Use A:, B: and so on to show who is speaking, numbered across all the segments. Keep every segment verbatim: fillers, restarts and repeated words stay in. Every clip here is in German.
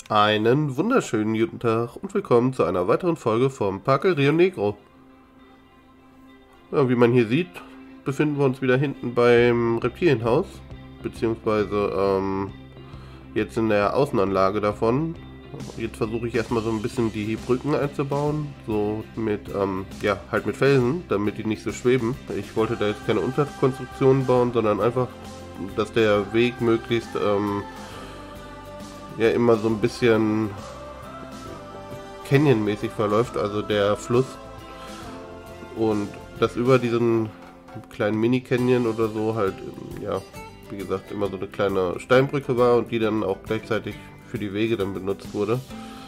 A: Einen wunderschönen guten Tag und willkommen zu einer weiteren Folge vom Parque Rio Negro. Ja, wie man hier sieht, befinden wir uns wieder hinten beim Reptilienhaus, beziehungsweise ähm, jetzt in der Außenanlage davon. Jetzt versuche ich erstmal so ein bisschen die Brücken einzubauen, so mit, ähm, ja, halt mit Felsen, damit die nicht so schweben. Ich wollte da jetzt keine Unterkonstruktionen bauen, sondern einfach, dass der Weg möglichst, ähm, ja, immer so ein bisschen Canyon-mäßig verläuft, also der Fluss. Und das über diesen kleinen Mini-Canyon oder so halt, ja, wie gesagt, immer so eine kleine Steinbrücke war und die dann auch gleichzeitig für die Wege dann benutzt wurde.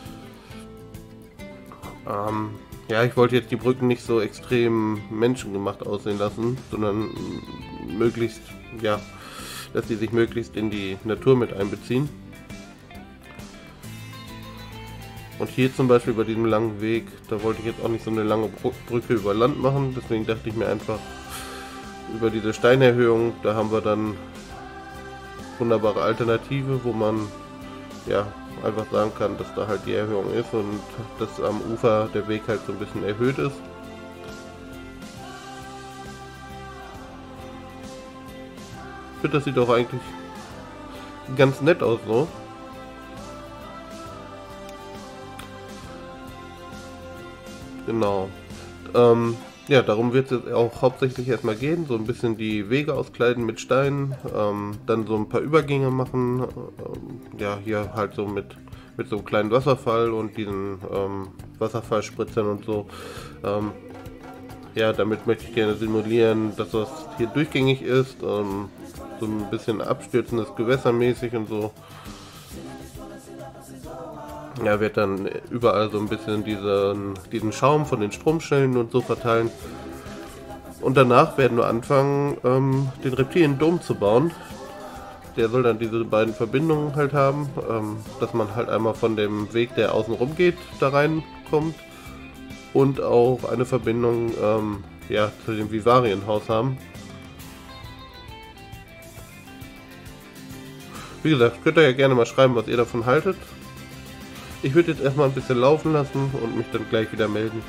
A: Ähm, ja, ich wollte jetzt die Brücken nicht so extrem menschengemacht aussehen lassen, sondern möglichst, ja, dass die sich möglichst in die Natur mit einbeziehen. Und hier zum Beispiel bei diesem langen Weg, da wollte ich jetzt auch nicht so eine lange Brücke über Land machen, deswegen dachte ich mir einfach, über diese Steinerhöhung, da haben wir dann wunderbare Alternative, wo man ja einfach sagen kann, dass da halt die Erhöhung ist und dass am Ufer der Weg halt so ein bisschen erhöht ist. Ich finde, das sieht doch eigentlich ganz nett aus so. Genau. Ähm, ja, darum wird es jetzt auch hauptsächlich erstmal gehen, so ein bisschen die Wege auskleiden mit Steinen, ähm, dann so ein paar Übergänge machen, ähm, ja, hier halt so mit, mit so einem kleinen Wasserfall und diesen ähm, Wasserfallspritzern und so. Ähm, ja, damit möchte ich gerne simulieren, dass das hier durchgängig ist, ähm, so ein bisschen abstürzendes Gewässermäßig und so. Ja, wird dann überall so ein bisschen diesen, diesen Schaum von den Stromschnellen und so verteilen. Und danach werden wir anfangen, ähm, den Reptiliendom zu bauen. Der soll dann diese beiden Verbindungen halt haben, ähm, dass man halt einmal von dem Weg, der außen rum geht, da reinkommt. Und auch eine Verbindung ähm, ja, zu dem Vivarienhaus haben. Wie gesagt, könnt ihr ja gerne mal schreiben, was ihr davon haltet. Ich würde jetzt erstmal ein bisschen laufen lassen und mich dann gleich wieder melden.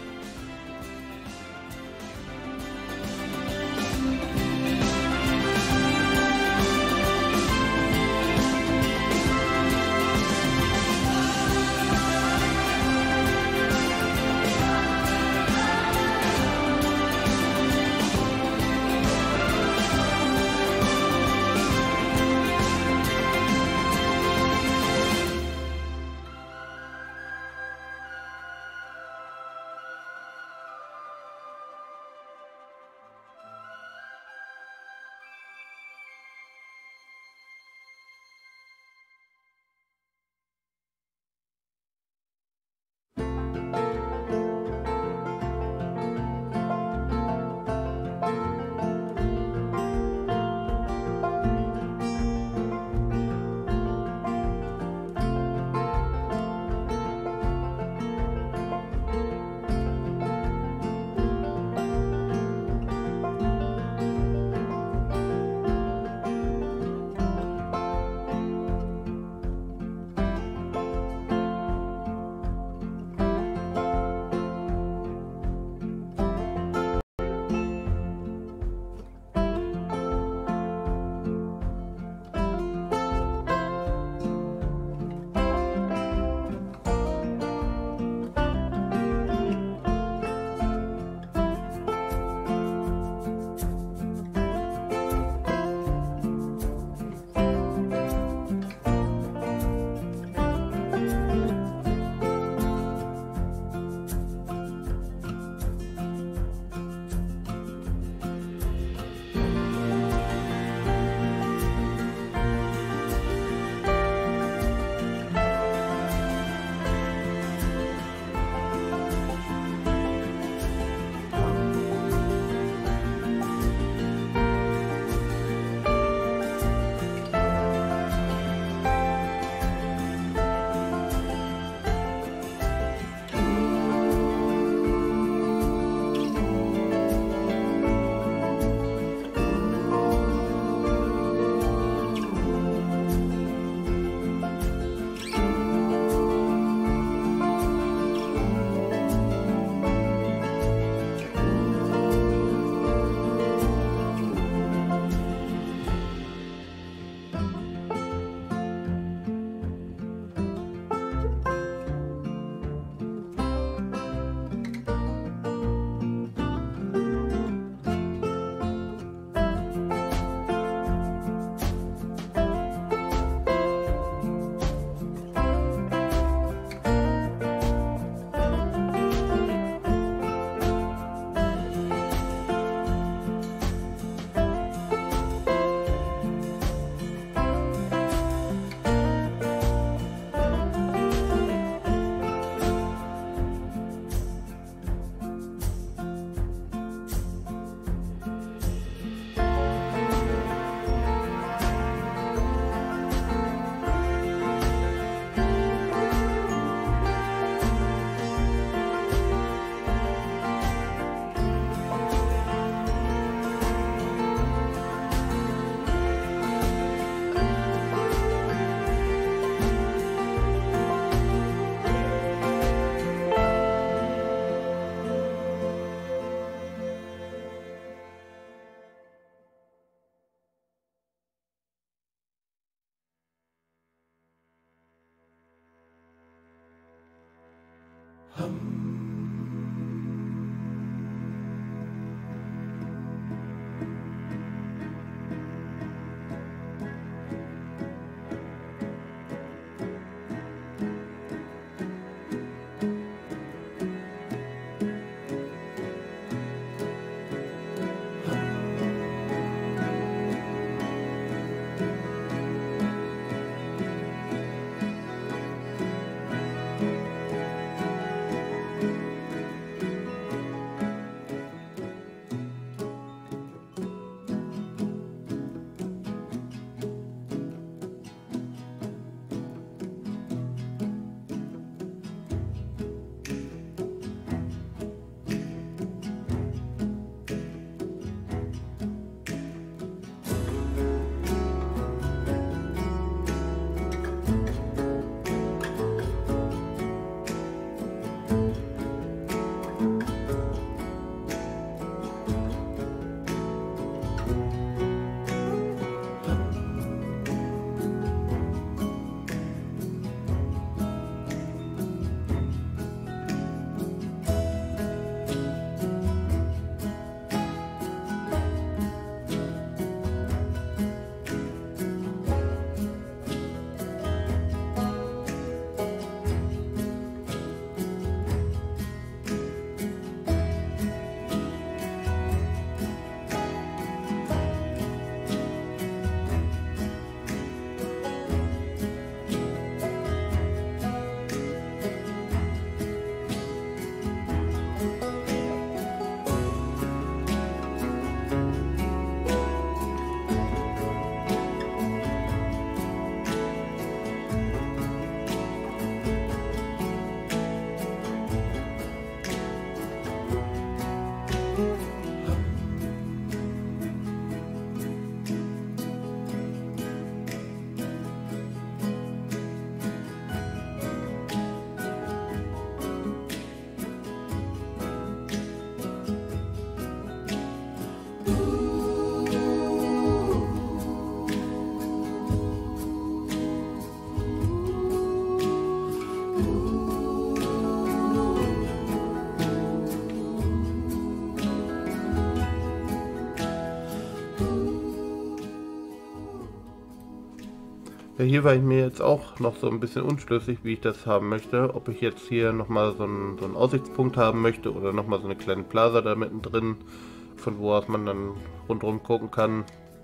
A: Ja, hier war ich mir jetzt auch noch so ein bisschen unschlüssig, wie ich das haben möchte. Ob ich jetzt hier nochmal so einen, so einen Aussichtspunkt haben möchte oder nochmal so eine kleine Plaza da mittendrin, von wo aus man dann rundherum gucken kann.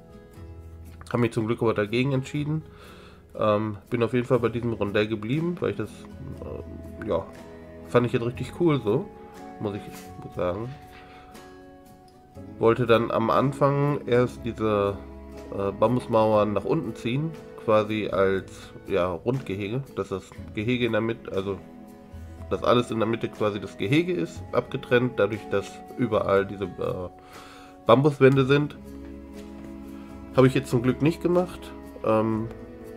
A: Habe mich zum Glück aber dagegen entschieden. Ähm, bin auf jeden Fall bei diesem Rondell geblieben, weil ich das, äh, ja, fand ich jetzt richtig cool so, muss ich sagen. Wollte dann am Anfang erst diese äh, Bambusmauern nach unten ziehen, quasi als ja, Rundgehege, dass das Gehege in der Mitte, also dass alles in der Mitte quasi das Gehege ist, abgetrennt, dadurch, dass überall diese äh, Bambuswände sind. Habe ich jetzt zum Glück nicht gemacht. Ähm,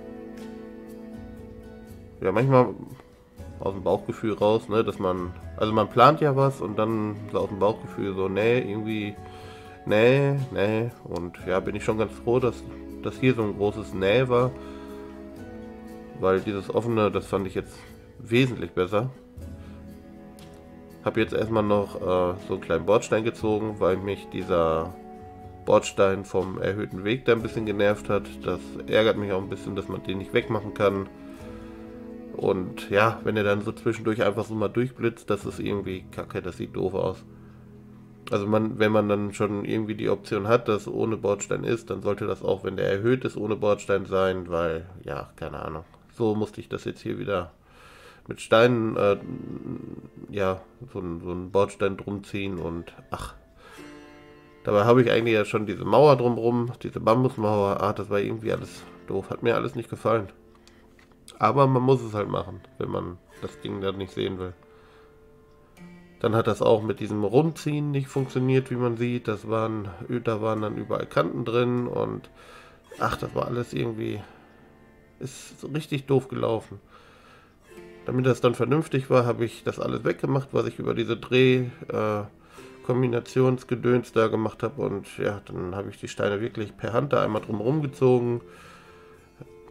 A: ja, manchmal aus dem Bauchgefühl raus, ne, dass man, also man plant ja was und dann so aus dem Bauchgefühl so, nee, irgendwie, nee, nee, und ja, bin ich schon ganz froh, dass das hier so ein großes Nee war, weil dieses offene, das fand ich jetzt wesentlich besser. Habe jetzt erstmal noch äh, so einen kleinen Bordstein gezogen, weil mich dieser Bordstein vom erhöhten Weg da ein bisschen genervt hat. Das ärgert mich auch ein bisschen, dass man den nicht wegmachen kann. Und ja, wenn er dann so zwischendurch einfach so mal durchblitzt, das ist irgendwie kacke, das sieht doof aus. Also man, wenn man dann schon irgendwie die Option hat, dass ohne Bordstein ist, dann sollte das auch, wenn der erhöht ist, ohne Bordstein sein, weil, ja, keine Ahnung. So musste ich das jetzt hier wieder mit Steinen, äh, ja, so, so einen Bordstein drum ziehen und, ach. Dabei habe ich eigentlich ja schon diese Mauer drumrum, diese Bambusmauer, ah, das war irgendwie alles doof, hat mir alles nicht gefallen. Aber man muss es halt machen, wenn man das Ding dann nicht sehen will. Dann hat das auch mit diesem Rundziehen nicht funktioniert, wie man sieht. Das waren, da waren dann überall Kanten drin und ach, das war alles irgendwie, ist richtig doof gelaufen. Damit das dann vernünftig war, habe ich das alles weggemacht, was ich über diese Dreh-Kombinationsgedöns äh, da gemacht habe. Und ja, dann habe ich die Steine wirklich per Hand da einmal drum gezogen.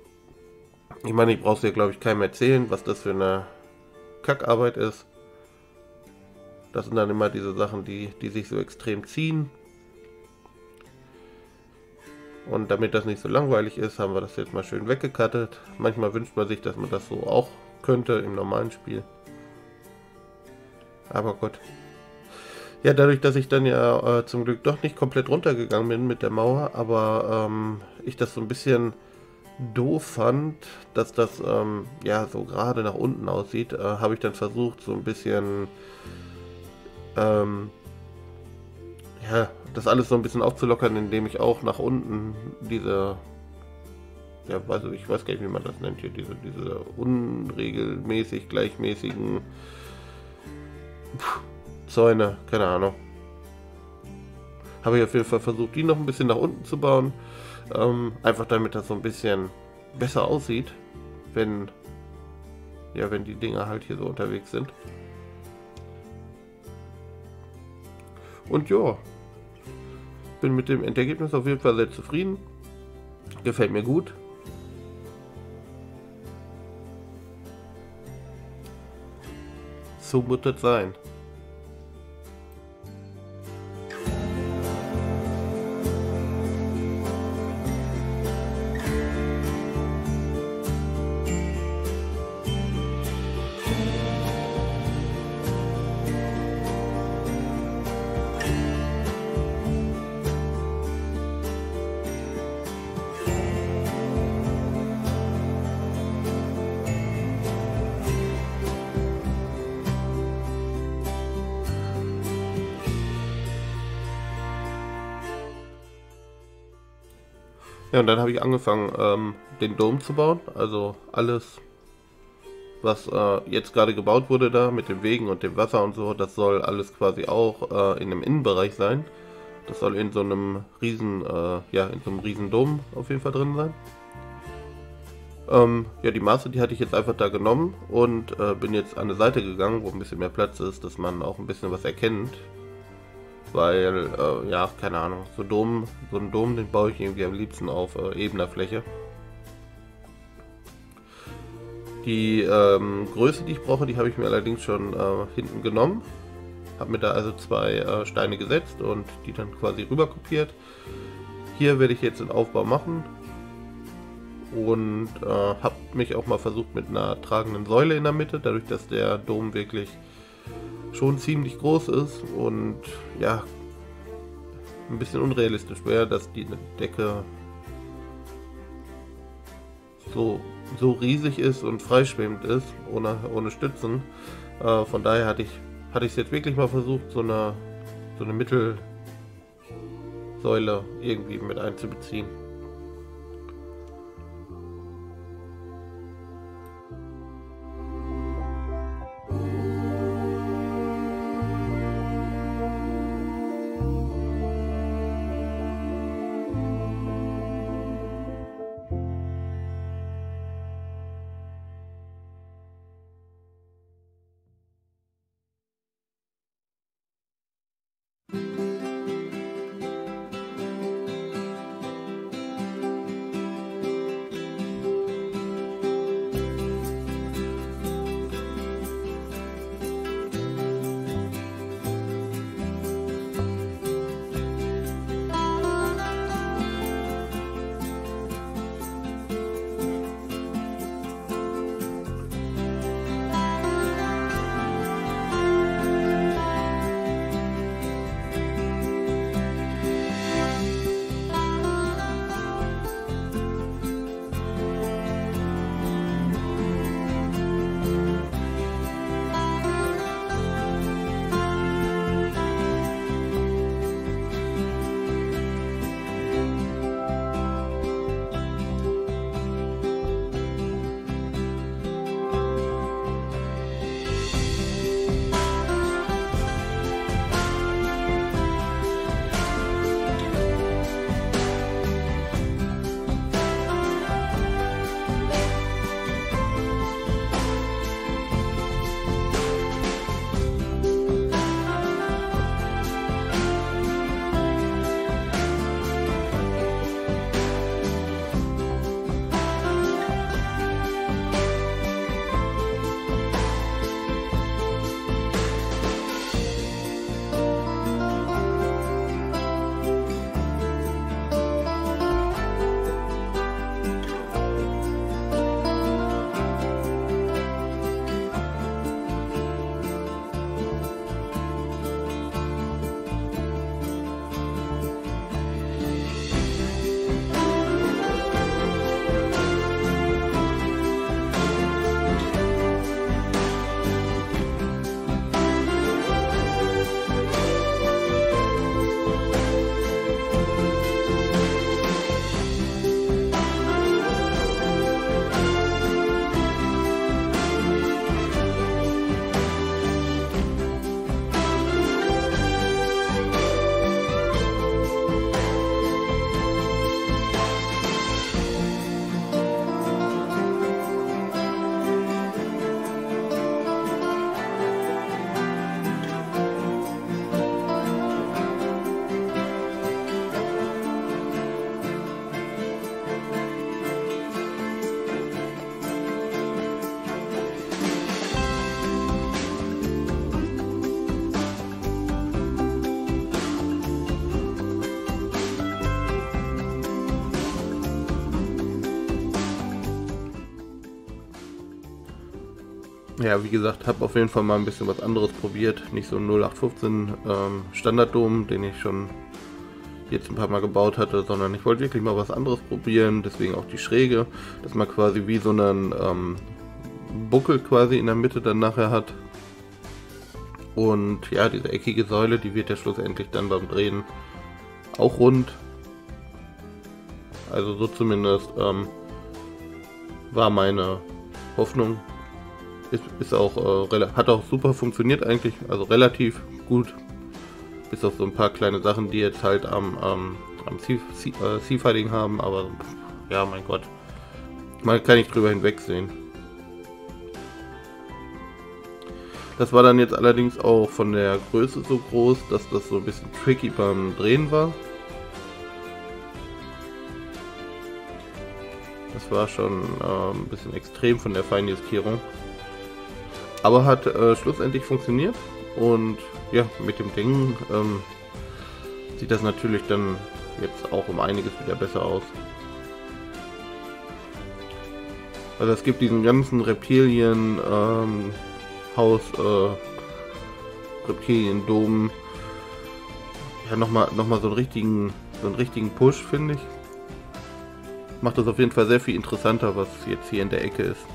A: Ich meine, ich brauche es dir, glaube ich, keinem erzählen, was das für eine Kackarbeit ist. Das sind dann immer diese Sachen, die, die sich so extrem ziehen. Und damit das nicht so langweilig ist, haben wir das jetzt mal schön weggekattet. Manchmal wünscht man sich, dass man das so auch könnte im normalen Spiel. Aber Gott. Ja, dadurch, dass ich dann ja äh, zum Glück doch nicht komplett runtergegangen bin mit der Mauer, aber ähm, ich das so ein bisschen doof fand, dass das ähm, ja so gerade nach unten aussieht, äh, habe ich dann versucht, so ein bisschen ähm, ja, das alles so ein bisschen aufzulockern, indem ich auch nach unten diese, ja, weiß ich, ich weiß gar nicht, wie man das nennt hier, diese, diese unregelmäßig gleichmäßigen Pff, Zäune, keine Ahnung. Habe ich auf jeden Fall versucht, die noch ein bisschen nach unten zu bauen. Ähm, einfach damit das so ein bisschen besser aussieht, wenn, ja, wenn die Dinger halt hier so unterwegs sind. Und ja, bin mit dem Endergebnis auf jeden Fall sehr zufrieden. Gefällt mir gut. So muss das sein. Ja, und dann habe ich angefangen, ähm, den Dom zu bauen. Also alles, was äh, jetzt gerade gebaut wurde da mit den Wegen und dem Wasser und so, das soll alles quasi auch äh, in dem Innenbereich sein. Das soll in so einem riesen, äh, ja, in so einem riesen Dom auf jeden Fall drin sein. Ähm, ja, die Maße, die hatte ich jetzt einfach da genommen und äh, bin jetzt an eine Seite gegangen, wo ein bisschen mehr Platz ist, dass man auch ein bisschen was erkennt. Weil, äh, ja, keine Ahnung, so, Dom, so einen Dom, den baue ich irgendwie am liebsten auf äh, ebener Fläche. Die ähm, Größe, die ich brauche, die habe ich mir allerdings schon äh, hinten genommen. Habe mir da also zwei äh, Steine gesetzt und die dann quasi rüber kopiert. Hier werde ich jetzt den Aufbau machen. Und äh, habe mich auch mal versucht mit einer tragenden Säule in der Mitte, dadurch, dass der Dom wirklich schon ziemlich groß ist und ja, ein bisschen unrealistisch wäre, dass die Decke so, so riesig ist und freischwebend ist, ohne, ohne Stützen. Äh, von daher hatte ich hatte ich es jetzt wirklich mal versucht, so eine, so eine Mittelsäule irgendwie mit einzubeziehen. Ja, wie gesagt, habe auf jeden Fall mal ein bisschen was anderes probiert. Nicht so ein null acht fünfzehn ähm, Standarddom, den ich schon jetzt ein paar Mal gebaut hatte, sondern ich wollte wirklich mal was anderes probieren. Deswegen auch die Schräge, dass man quasi wie so einen ähm, Buckel quasi in der Mitte dann nachher hat. Und ja, diese eckige Säule, die wird ja schlussendlich dann beim Drehen auch rund. Also so zumindest ähm, war meine Hoffnung. Ist, ist auch, äh, hat auch super funktioniert eigentlich, also relativ gut. Bis auf so ein paar kleine Sachen, die jetzt halt am, ähm, am C-Fighting haben, aber ja, mein Gott. Man kann nicht drüber hinwegsehen. Das war dann jetzt allerdings auch von der Größe so groß, dass das so ein bisschen tricky beim Drehen war. Das war schon äh, ein bisschen extrem von der Feinjustierung. Aber hat äh, schlussendlich funktioniert und ja, mit dem Ding ähm, sieht das natürlich dann jetzt auch um einiges wieder besser aus. Also es gibt diesen ganzen Reptilien ähm, Haus, äh, Reptilien-Dom, ja nochmal noch mal so einen richtigen, so einen richtigen Push, finde ich. Macht das auf jeden Fall sehr viel interessanter, was jetzt hier in der Ecke ist.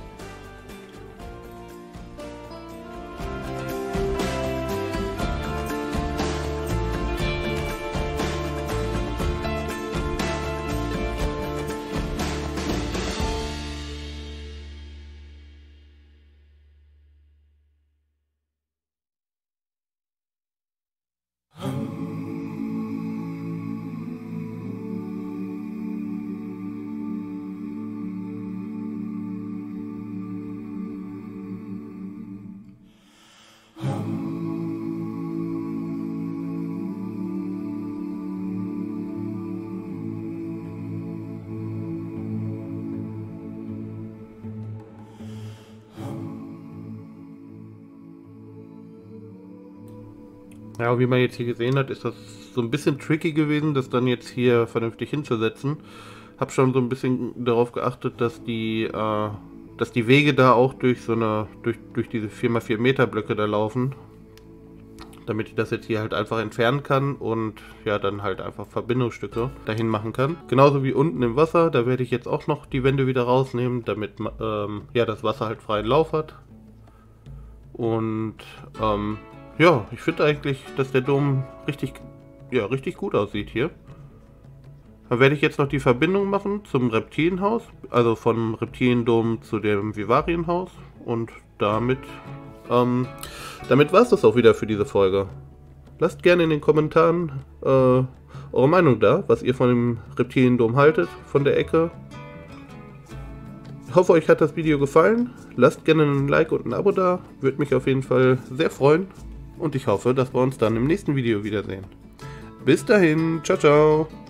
A: Ja, wie man jetzt hier gesehen hat, ist das so ein bisschen tricky gewesen, das dann jetzt hier vernünftig hinzusetzen. Hab schon so ein bisschen darauf geachtet, dass die, äh, dass die Wege da auch durch so eine, durch, durch diese vier mal vier Meter Blöcke da laufen. Damit ich das jetzt hier halt einfach entfernen kann und ja, dann halt einfach Verbindungsstücke dahin machen kann. Genauso wie unten im Wasser, da werde ich jetzt auch noch die Wände wieder rausnehmen, damit ähm, ja, das Wasser halt freien Lauf hat. Und ähm, ja, ich finde eigentlich, dass der Dom richtig, ja, richtig gut aussieht hier. Dann werde ich jetzt noch die Verbindung machen zum Reptilienhaus, also vom Reptiliendom zu dem Vivarienhaus. Und damit, ähm, damit war es das auch wieder für diese Folge. Lasst gerne in den Kommentaren äh, eure Meinung da, was ihr von dem Reptiliendom haltet, von der Ecke. Ich hoffe, euch hat das Video gefallen. Lasst gerne ein Like und ein Abo da, würde mich auf jeden Fall sehr freuen. Und ich hoffe, dass wir uns dann im nächsten Video wiedersehen. Bis dahin, ciao, ciao.